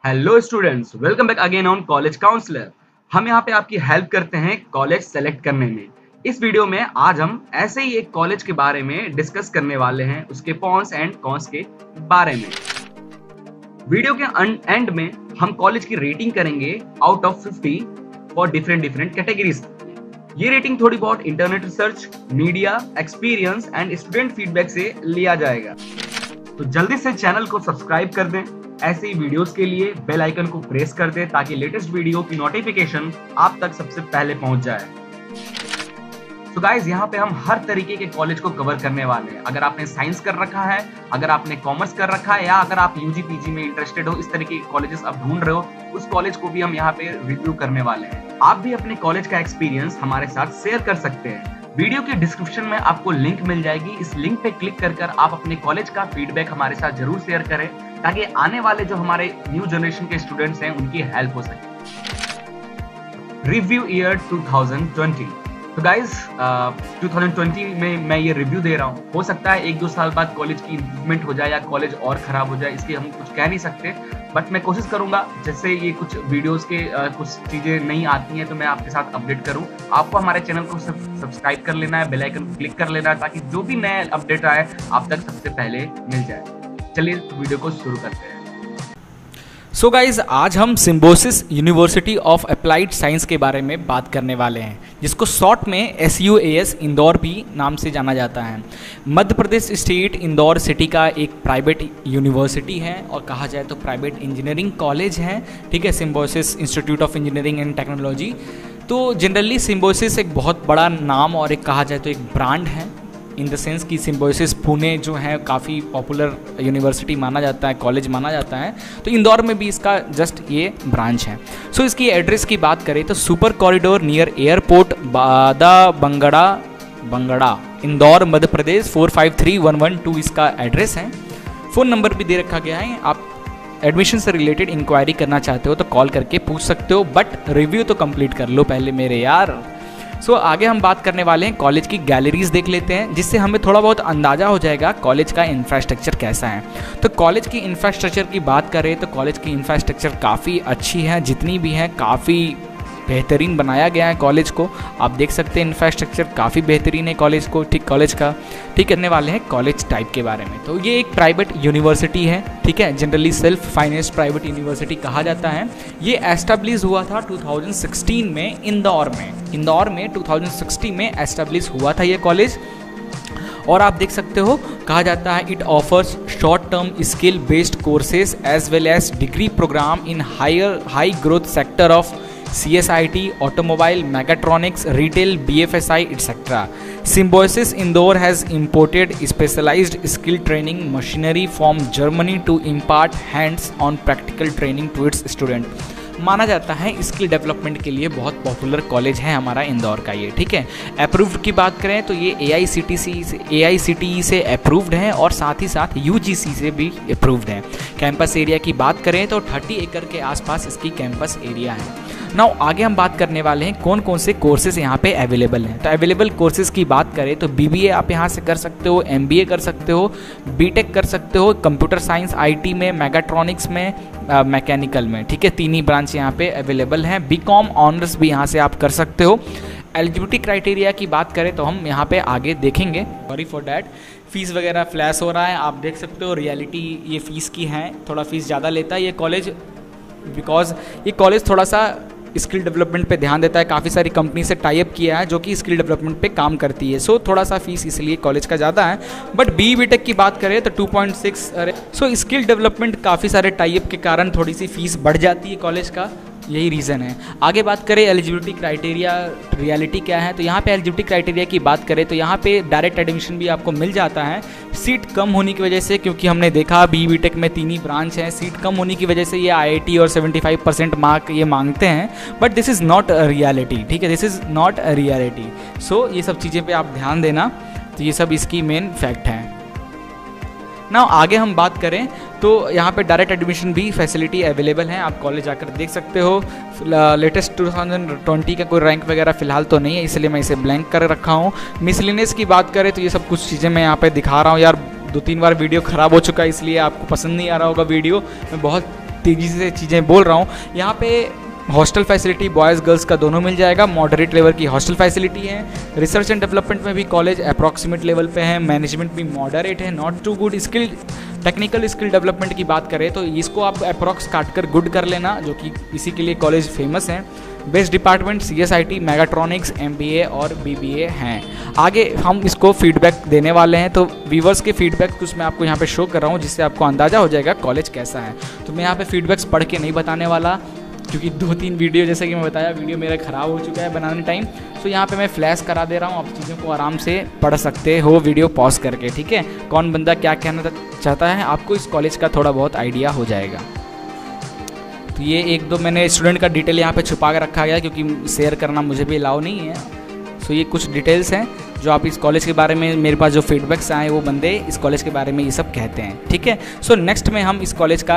Hello students, welcome back again on college counsellor. हम यहाँ पे आपकी हेल्प करते हैं कॉलेज सेलेक्ट करने में। इस वीडियो में आज हम ऐसे ही एक कॉलेज के बारे में डिस्कस करने वाले हैं, उसके पॉन्स एंड कॉन्स के बारे में। वीडियो के एंड में हम कॉलेज की रेटिंग करेंगे out of 50 for different categories. ये रेटिंग थोड़ी बहुत internet research, media, experience and student feedback से लिया जाएगा। तो जल्दी से चैनल को सब्सक्राइब कर दें। ऐसे ही वीडियोस के लिए बेल आइकन को प्रेस कर दें ताकि लेटेस्ट वीडियो की नोटिफिकेशन आप तक सबसे पहले पहुंच जाए। तो गाइस, यहाँ पे हम हर तरीके के कॉलेज को कवर करने वाले हैं। अगर आपने साइंस कर रखा है, अगर आपने कॉमर्स कर रखा है, या अगर आप यूजी पीजी में इंटरेस्टेड हो, इस तरीके के कॉलेजेस आप ढूंढ रहे हो, उस कॉलेज को भी हम यहाँ पे रिव्यू करने वाले हैं। आप भी अपने कॉलेज का एक्सपीरियंस हमारे साथ शेयर कर सकते हैं। वीडियो के डिस्क्रिप्शन में आपको लिंक मिल जाएगी। इस लिंक पे क्लिक कर आप अपने कॉलेज का फीडबैक हमारे साथ जरूर शेयर करें ताकि आने वाले जो हमारे न्यू जनरेशन के स्टूडेंट्स हैं उनकी हेल्प हो सके। Review year 2020। तो गाइज 2020 में मैं ये रिव्यू दे रहा हूँ। हो सकता है 1-2 साल बाद कॉलेज की इम्प्रूवमेंट हो जाए या कॉलेज और खराब हो जाए, इसकी हम कुछ कह नहीं सकते, बट मैं कोशिश करूंगा जैसे ये कुछ वीडियोस के कुछ चीजें नहीं आती हैं तो मैं आपके साथ अपडेट करूं। आपको हमारे चैनल को सब्सक्राइब कर लेना है, बेल आइकन को क्लिक कर लेना है ताकि जो भी नया अपडेट आए आप तक सबसे पहले मिल जाए। चलिए वीडियो को शुरू करते हैं। सो गाइज, आज हम Symbiosis university of applied science के बारे में बात करने वाले हैं, जिसको शॉर्ट में SUAS इंदौर भी नाम से जाना जाता है। मध्य प्रदेश स्टेट इंदौर सिटी का एक प्राइवेट यूनिवर्सिटी है और कहा जाए तो प्राइवेट इंजीनियरिंग कॉलेज है। ठीक है, Symbiosis institute of engineering and technology. तो जनरली सिम्बोसिस एक बहुत बड़ा नाम और एक कहा जाए तो एक ब्रांड है, इन द सेंस कि सिम्बोसिस पुणे जो है काफ़ी पॉपुलर यूनिवर्सिटी माना जाता है, कॉलेज माना जाता है। तो इंदौर में भी इसका जस्ट ये ब्रांच है। सो इसकी एड्रेस की बात करें तो सुपर कॉरिडोर नियर एयरपोर्ट बादा बंगड़ा इंदौर मध्य प्रदेश 453112 इसका एड्रेस है। फ़ोन नंबर भी दे रखा गया है। आप एडमिशन से रिलेटेड इंक्वायरी करना चाहते हो तो कॉल करके पूछ सकते हो, बट रिव्यू तो कंप्लीट कर लो पहले मेरे यार। सो आगे हम बात करने वाले हैं, कॉलेज की गैलरीज देख लेते हैं, जिससे हमें थोड़ा बहुत अंदाज़ा हो जाएगा कॉलेज का इंफ्रास्ट्रक्चर कैसा है। तो कॉलेज की इंफ्रास्ट्रक्चर की बात करें तो कॉलेज की इंफ्रास्ट्रक्चर काफ़ी अच्छी है, जितनी भी है काफ़ी बेहतरीन बनाया गया है कॉलेज को। आप देख सकते हैं इंफ्रास्ट्रक्चर काफ़ी बेहतरीन है कॉलेज को। कॉलेज का ठीक करने वाले हैं कॉलेज टाइप के बारे में। तो ये एक प्राइवेट यूनिवर्सिटी है, ठीक है, generally self financed private university कहा जाता है। ये एस्टेब्लिश हुआ था 2016 में इंदौर में 2016 में एस्टेब्लिश हुआ था ये कॉलेज। और आप देख सकते हो कहा जाता है it offers short term skill based courses as well as degree program in high growth sector of CSIT, automobile, mechatronics, retail, BFSI, etc. Symbiosis Indore has imported specialized skill training machinery from Germany to impart hands-on practical training to its students. माना जाता है skill development के लिए बहुत popular college है हमारा इंदौर का ये। ठीक है, अप्रूव्ड की बात करें तो ये AICTE से अप्रूव्ड है और साथ ही साथ UGC से भी अप्रूव्ड है। कैंपस एरिया की बात करें तो 30 एकड़ के आसपास इसकी कैंपस एरिया है। नाउ आगे हम बात करने वाले हैं कौन कौन से कोर्सेज यहाँ पे अवेलेबल हैं। तो अवेलेबल कोर्सेज की बात करें तो BBA आप यहाँ से कर सकते हो, MBA कर सकते हो, BTech कर सकते हो, कंप्यूटर साइंस, IT में, मैकेट्रॉनिक्स में, मैकेनिकल में। ठीक है, 3 ही ब्रांच यहाँ पे अवेलेबल हैं। BCom ऑनर्स भी यहाँ से आप कर सकते हो। एलिजिबिलिटी क्राइटेरिया की बात करें तो हम यहाँ पे आगे देखेंगे। सॉरी फॉर डैट, फीस वगैरह फ्लैश हो रहा है, आप देख सकते हो। रियलिटी ये फ़ीस की है, थोड़ा फीस ज़्यादा लेता है ये कॉलेज, बिकॉज ये कॉलेज थोड़ा सा स्किल डेवलपमेंट पे ध्यान देता है। काफ़ी सारी कंपनी से टाई अप किया है जो कि स्किल डेवलपमेंट पे काम करती है। सो थोड़ा सा फीस इसलिए कॉलेज का ज़्यादा है। बट BTech की बात करें तो 2.6। सो स्किल डेवलपमेंट काफ़ी सारे टाई अप के कारण थोड़ी सी फीस बढ़ जाती है कॉलेज का, यही रीज़न है। आगे बात करें एलिजिबिलिटी क्राइटेरिया, रियलिटी क्या है, तो यहाँ पे एलिजिबिलिटी क्राइटेरिया की बात करें तो यहाँ पे डायरेक्ट एडमिशन भी आपको मिल जाता है। सीट कम होने की वजह से, क्योंकि हमने देखा BTech में 3 ही ब्रांच हैं, सीट कम होने की वजह से ये IIT और 75% मार्क ये मांगते हैं, but this is not a reality. ठीक है, this is not a reality. So ये सब चीज़ें पे आप ध्यान देना, तो ये सब इसकी मेन फैक्ट है। ना आगे हम बात करें तो यहाँ पे डायरेक्ट एडमिशन भी फैसिलिटी अवेलेबल है, आप कॉलेज जाकर देख सकते हो। लेटेस्ट 2020 का कोई रैंक वगैरह फ़िलहाल तो नहीं है, इसलिए मैं इसे ब्लैंक कर रखा हूँ। मिसलिनियस की बात करें तो ये सब कुछ चीज़ें मैं यहाँ पे दिखा रहा हूँ यार। 2-3 बार वीडियो ख़राब हो चुका है, इसलिए आपको पसंद नहीं आ रहा होगा वीडियो। मैं बहुत तेज़ी से चीज़ें बोल रहा हूँ। यहाँ पे हॉस्टल फैसिलिटी बॉयज़ गर्ल्स का दोनों मिल जाएगा। मॉडरेट लेवल की हॉस्टल फैसिलिटी है। रिसर्च एंड डेवलपमेंट में भी कॉलेज अप्रॉक्सीमेट लेवल पे है। मैनेजमेंट भी मॉडरेट है, not too good. Skill technical skill development की बात करें तो इसको आप अप्रॉक्स काट कर गुड कर लेना, जो कि इसी के लिए कॉलेज फेमस है। Best department CSIT, mechatronics, MBA और BBA हैं। आगे हम इसको फीडबैक देने वाले हैं, तो व्यूवर्स के फीडबैक कुछ मैं आपको यहाँ पे शो कर रहा हूँ, जिससे आपको अंदाज़ा हो जाएगा कॉलेज कैसा है। तो मैं यहाँ पे फीडबैक्स पढ़ के नहीं बताने वाला, क्योंकि 2-3 वीडियो, जैसे कि मैं बताया, वीडियो मेरा ख़राब हो चुका है बनाने टाइम। तो यहाँ पे मैं फ्लैश करा दे रहा हूँ, आप चीज़ों को आराम से पढ़ सकते हो वीडियो पॉज करके, ठीक है। कौन बंदा क्या कहना चाहता है, आपको इस कॉलेज का थोड़ा बहुत आइडिया हो जाएगा। तो ये 1-2 मैंने स्टूडेंट का डिटेल यहाँ पे छुपा के रखा गया, क्योंकि शेयर करना मुझे भी अलाउ नहीं है। सो ये कुछ डिटेल्स हैं जो आप इस कॉलेज के बारे में, मेरे पास जो फीडबैक्स आए वो बंदे इस कॉलेज के बारे में ये सब कहते हैं, ठीक है। सो नेक्स्ट में हम इस कॉलेज का